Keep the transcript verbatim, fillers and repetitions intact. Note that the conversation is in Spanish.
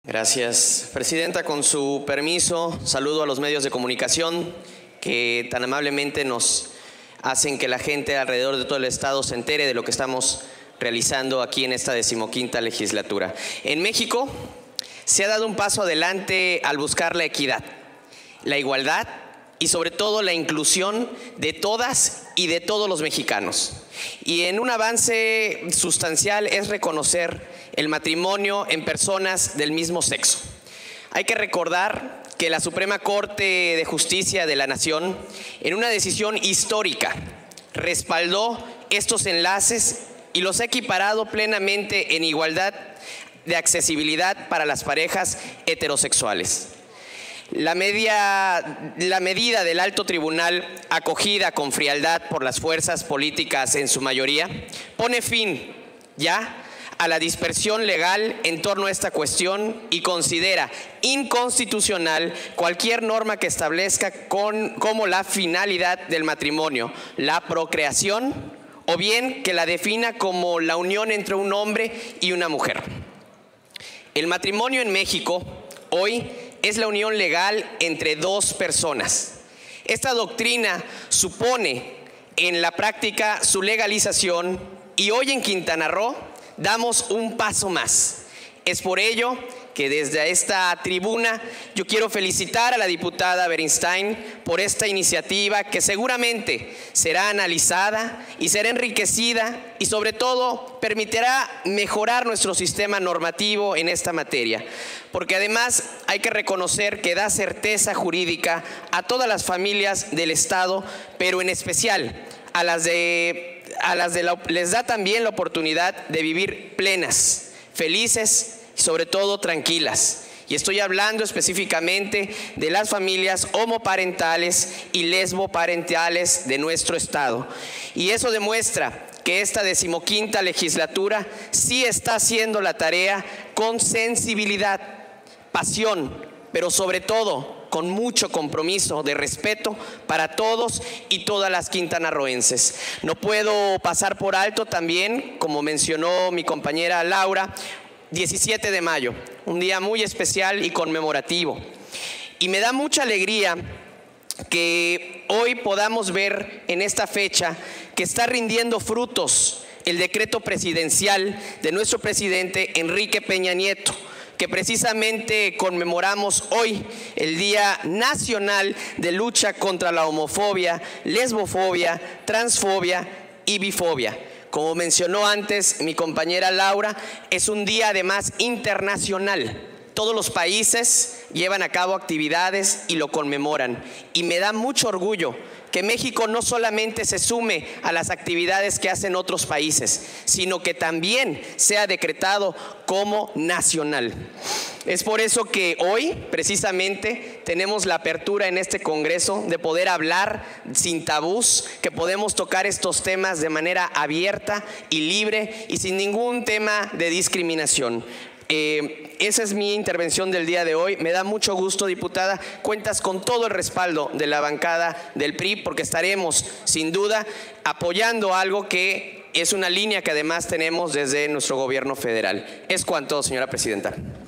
Gracias, Presidenta. Con su permiso, saludo a los medios de comunicación que tan amablemente nos hacen que la gente alrededor de todo el Estado se entere de lo que estamos realizando aquí en esta decimoquinta legislatura. En México se ha dado un paso adelante al buscar la equidad, la igualdad y sobre todo la inclusión de todas y de todos los mexicanos. Y en un avance sustancial es reconocer el matrimonio en personas del mismo sexo. Hay que recordar que la Suprema Corte de Justicia de la Nación, en una decisión histórica, respaldó estos enlaces y los ha equiparado plenamente en igualdad de accesibilidad para las parejas heterosexuales. La, media, la medida del alto tribunal, acogida con frialdad por las fuerzas políticas en su mayoría, pone fin ya a la dispersión legal en torno a esta cuestión y considera inconstitucional cualquier norma que establezca con, como la finalidad del matrimonio la procreación o bien que la defina como la unión entre un hombre y una mujer. El matrimonio en México hoy es la unión legal entre dos personas. Esta doctrina supone en la práctica su legalización y hoy en Quintana Roo damos un paso más. Es por ello que desde esta tribuna yo quiero felicitar a la diputada Beristain por esta iniciativa que seguramente será analizada y será enriquecida y sobre todo permitirá mejorar nuestro sistema normativo en esta materia. Porque además hay que reconocer que da certeza jurídica a todas las familias del Estado, pero en especial a las de a las de la, les da también la oportunidad de vivir plenas, felices y sobre todo tranquilas. Y estoy hablando específicamente de las familias homoparentales y lesboparentales de nuestro Estado. Y eso demuestra que esta decimoquinta legislatura sí está haciendo la tarea con sensibilidad, pasión, pero sobre todo con mucho compromiso de respeto para todos y todas las quintanarroenses. No puedo pasar por alto también, como mencionó mi compañera Laura, diecisiete de mayo, un día muy especial y conmemorativo. Y me da mucha alegría que hoy podamos ver en esta fecha que está rindiendo frutos el decreto presidencial de nuestro presidente Enrique Peña Nieto, que precisamente conmemoramos hoy el Día Nacional de Lucha contra la Homofobia, Lesbofobia, Transfobia y Bifobia. Como mencionó antes mi compañera Laura, es un día además internacional. Todos los países llevan a cabo actividades y lo conmemoran. Y me da mucho orgullo que México no solamente se sume a las actividades que hacen otros países, sino que también sea decretado como nacional. Es por eso que hoy, precisamente, tenemos la apertura en este Congreso de poder hablar sin tabús, que podemos tocar estos temas de manera abierta y libre y sin ningún tema de discriminación. Eh, esa es mi intervención del día de hoy. Me da mucho gusto, diputada. Cuentas con todo el respaldo de la bancada del P R I porque estaremos, sin duda, apoyando algo que es una línea que además tenemos desde nuestro gobierno federal. Es cuanto, señora presidenta.